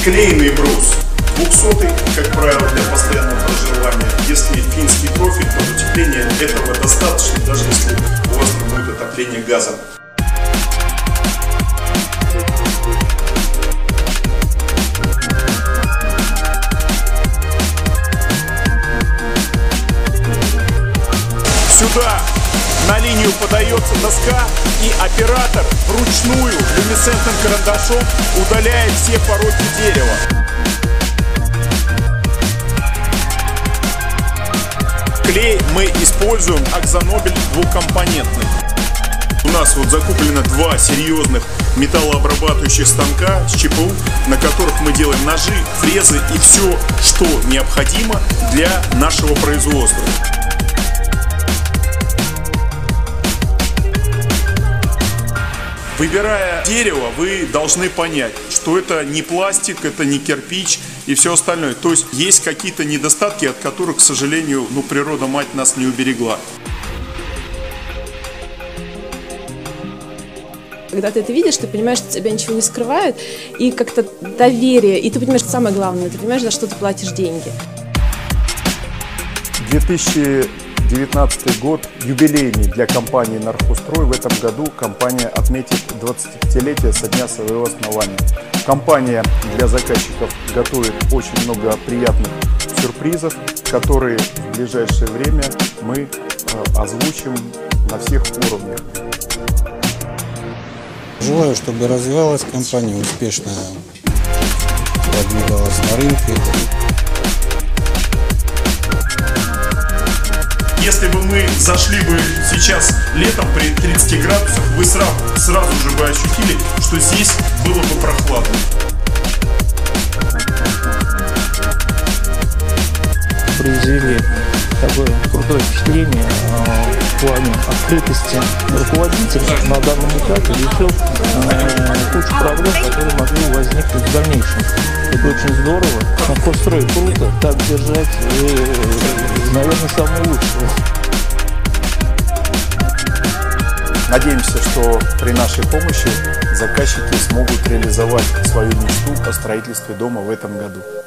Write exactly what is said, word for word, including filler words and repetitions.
Клееный брус двухсотый, как правило, для постоянного проживания. Если финский профиль, то утепления этого достаточно, даже если у вас не будет отопления газом. Сюда на линию подается доска, и оператор вручную люминесцентным карандашом удаляет все пороки дерева. Клей мы используем Акзонобель двухкомпонентный. У нас вот закуплено два серьезных металлообрабатывающих станка с ЧПУ, на которых мы делаем ножи, фрезы и все, что необходимо для нашего производства. Выбирая дерево, вы должны понять, что это не пластик, это не кирпич и все остальное. То есть есть какие-то недостатки, от которых, к сожалению, ну, природа-мать нас не уберегла. Когда ты это видишь, ты понимаешь, что тебя ничего не скрывает, и как-то доверие, и ты понимаешь, что самое главное, ты понимаешь, за что ты платишь деньги. две тысячи девятнадцатый год юбилейный для компании «Нархозстрой». В этом году компания отметит двадцатипятилетие со дня своего основания. Компания для заказчиков готовит очень много приятных сюрпризов, которые в ближайшее время мы озвучим на всех уровнях. Желаю, чтобы развивалась компания, успешно продвигалась на рынке. Если бы мы зашли бы сейчас летом при тридцати градусах, вы сразу, сразу же бы ощутили, что здесь было бы прохладно. Произвели такое крутое впечатление в плане открытости. Руководитель на данном этапе решил э, кучу проблем, которые могли возникнуть в дальнейшем. Это очень здорово. Нархозстрой круто, так держать, и, наверное, самое лучшее. Надеемся, что при нашей помощи заказчики смогут реализовать свою мечту о строительстве дома в этом году.